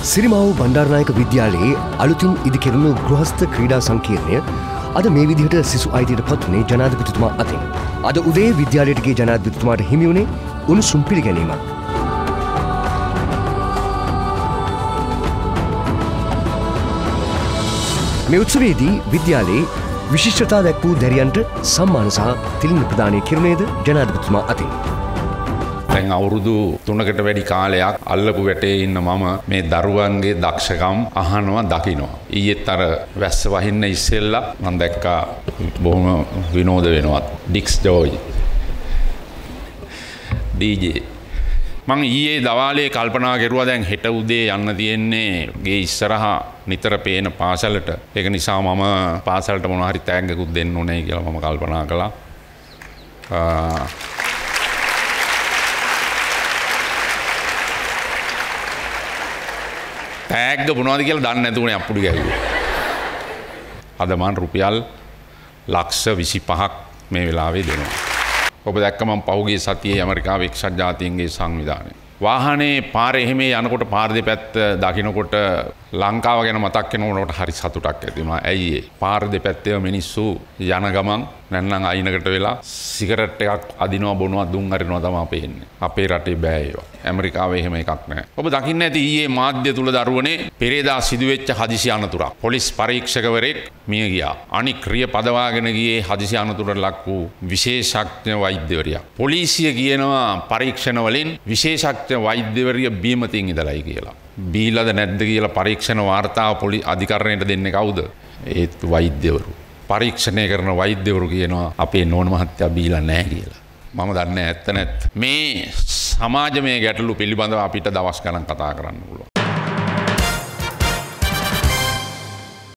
සිරිමාවෝ බණ්ඩාරනායක විද්‍යාලයේ අලුතින් ඉදිකෙරුණු ගෘහස්ත ක්‍රීඩා සංකීර්ණය අද මේ විදිහට සිසු අයිතියට පත්වුණේ ජනාධිපතිතුමා අතින්. අද උදේ විද්‍යාලයට ගිය ජනාධිපතිතුමාට හිමි වුණේ උණුසුම් පිළිගැනීමක්. මේ උත්සවයේදී විද්‍යාලයේ විශිෂ්ටතා දැක්වූ දැරියන්ට සම්මාන සහ තිලින ප්‍රදානය කෙරුණේද ජනාධිපතිතුමා අතින්. දැන් අවුරුදු 3කට වැඩි කාලයක් අල්ලපු වැටේ ඉන්න මම මේ දරුවන්ගේ දක්ෂකම් අහනවා දකිනවා. ඊයේත් අර වැස්ස වහින්න ඉස්සෙල්ලා මම දැක්කා බොහොම විනෝද වෙනවත් ඩික්ස් ජෝයි DJ මම ඊයේ දවාලේ කල්පනා කරුවා දැන් හෙට උදේ යන්න තියෙන්නේ ගේ ඉස්සරහා නිතර පේන පාසලට. ඒක නිසා මම පාසලට මොනවා හරි තෑග්ගකුත් දෙන්න ඕනේ කියලා මම කල්පනා කළා. තෑග්ග මොනවද කියලා දන්නේ නැතුවනේ අප්පුඩි ගැහුවේ. අද මම රුපියල් ලක්ෂ 25ක් මේ වෙලාවේ දෙනවා. ඔබ දැක්ක මම පහුගිය සතියේ ඇමරිකාවේ එක්සත් ජාතීන්ගේ සංවිධානයේ වාහනේ පාරේ එහෙම යනකොට පාර දෙපැත්ත දකින්නකොට ලංකාව ගැන මතක් වෙනකොට හරි සතුටක් ඇති වුණා. ඇයි ඒ? පාර දෙපැත්තේ මිනිස්සු යන ගමන් නැත්නම් අයිනකට වෙලා සිගරට් එකක් අදිනවා බොනවා දුම් අරිනවා තමයි පේන්නේ. අපේ රටේ බෑ ඒවා. ඇමරිකාවේ එහෙම එකක් නැහැ. ඔබ දකින්න ඇති ඊයේ මාධ්‍ය තුල දරුවනේ පෙරේදා සිදුවෙච්ච හදිසි අනතුරක්. පොලිස් පරීක්ෂකවරයෙක් මිය ගියා. අනික් ක්‍රිය පදවාගෙන ගියේ හදිසි අනතුරට ලක් වූ විශේෂඥ වෛද්‍යවරියක්. පොලිසිය කියනවා පරීක්ෂණ වලින් විශේෂඥ වෛද්‍යවරිය බීමතින් ඉඳලායි කියලා. බීලාද නැද්ද කියලා පරීක්ෂණ වාර්තාව අධිකරණයට දෙන්නේ කවුද? ඒත් වෛද්‍යවරු. පරීක්ෂණය කරන වෛද්‍යවරු කියනවා අපේ නෝන මහත්තයා බීලා නැහැ කියලා. මම දන්නේ ඇත්ත නැත්. මේ සමාජමය ගැටලු පිළිබඳව අපිට දවස් ගණන් කතා කරන්න පුළුවන්.